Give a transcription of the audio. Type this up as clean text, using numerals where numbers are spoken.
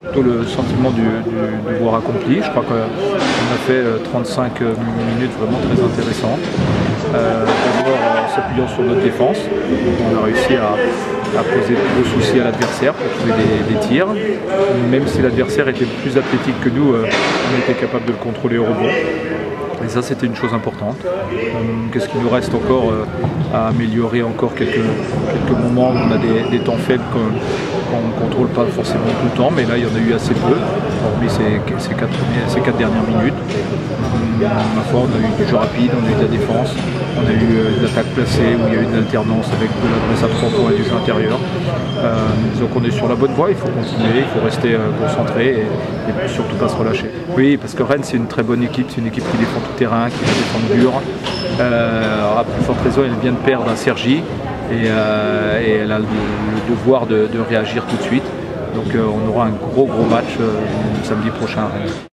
Plutôt le sentiment du devoir accompli. Je crois qu'on a fait 35 minutes vraiment très intéressantes. D'abord en s'appuyant sur notre défense, on a réussi à poser de soucis à l'adversaire pour trouver des tirs. Même si l'adversaire était plus athlétique que nous, on était capable de le contrôler au rebond. Et ça, c'était une chose importante. Qu'est-ce qu'il nous reste encore à améliorer encore quelques moments où on a des temps faibles qu'on ne contrôle pas forcément tout le temps, mais là, il y en a eu assez peu, hormis ces quatre dernières minutes. Ma foi, on a eu du jeu rapide, on a eu de la défense, on a eu de l'attaque placée, où il y a eu de l'alternance avec de l'adresse à 3 points et du jeu intérieur. Donc on est sur la bonne voie, il faut continuer, il faut rester concentré et surtout pas se relâcher. Oui, parce que Rennes, c'est une très bonne équipe, c'est une équipe qui défend tout terrain, qui va défendre dur. À plus forte raison, elle vient de perdre un Sergi et elle a le devoir de réagir tout de suite. Donc on aura un gros match samedi prochain à Rennes.